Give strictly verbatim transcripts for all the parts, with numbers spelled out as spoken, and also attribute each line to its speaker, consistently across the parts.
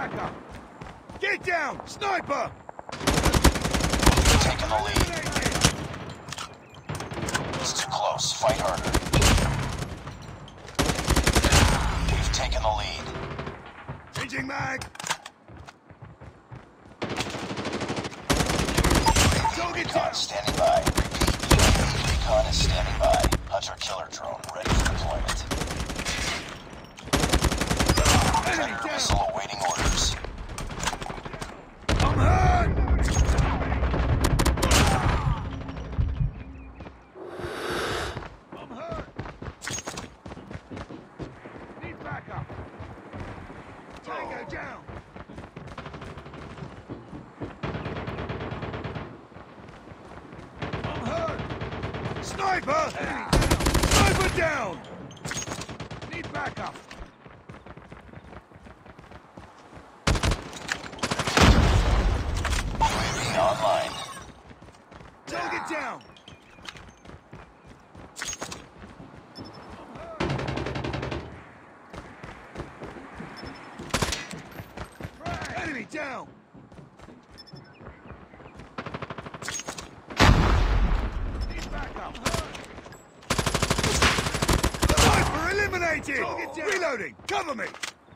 Speaker 1: back up. Get down, sniper!
Speaker 2: We've taken the lead. It's too close. Fight harder. We've taken the lead.
Speaker 1: Changing mag.
Speaker 2: Recon standing by. Repeat. Recon is standing by. Hunter-killer drone ready for deployment. Predator missile awaiting orders.
Speaker 1: I'm hurt! I'm hurt! Need backup. Tango down! I'm hurt! Sniper! Sniper down! Need backup.
Speaker 2: U A V online.
Speaker 1: Target down! Enemy down! Need backup. Sniper eliminated! Reloading! Cover me!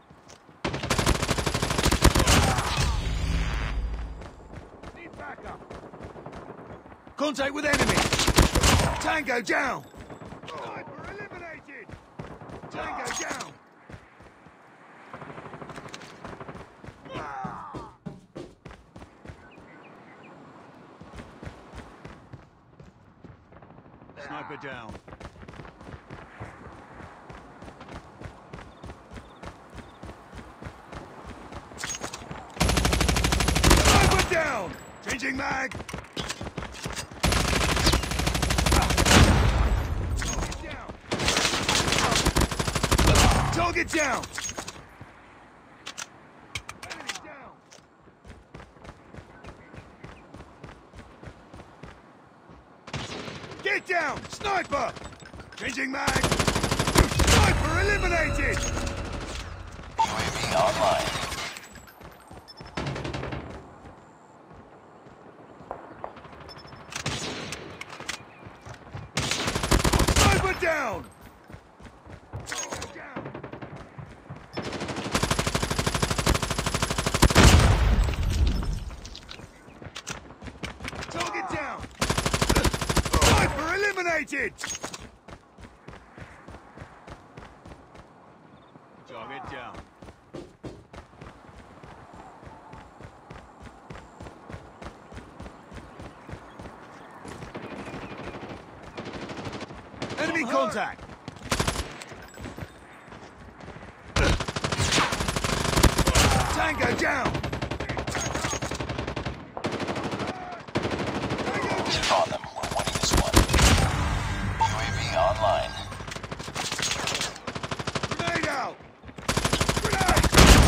Speaker 1: Need backup. Contact with enemy! Tango down! Sniper eliminated! Tango down! Sniper down. Sniper down! Changing mag! Target down! Enemy down! Get down! Sniper! Changing mag! Sniper eliminated!
Speaker 2: U A V online.
Speaker 1: Sniper down! Target down! Sniper eliminated! Target down. Enemy contact! Tango down!
Speaker 2: Keep on them. We're winning this one. U A V online.
Speaker 1: Grenade out! Grenade!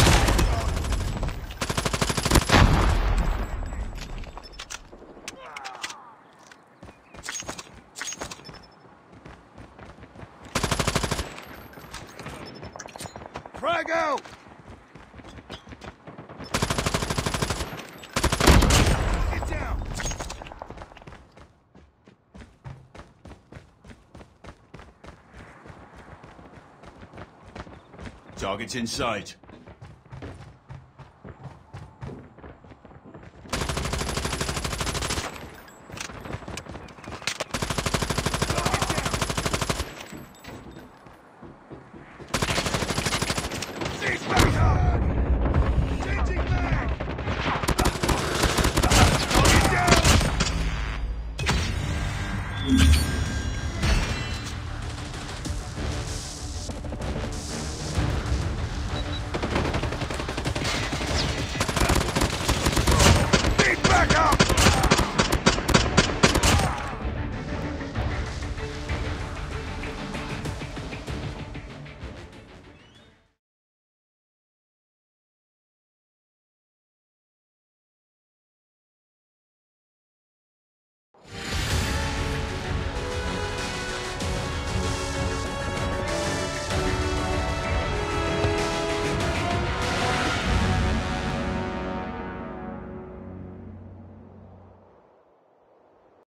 Speaker 1: Frag out! Get down! Target's in sight.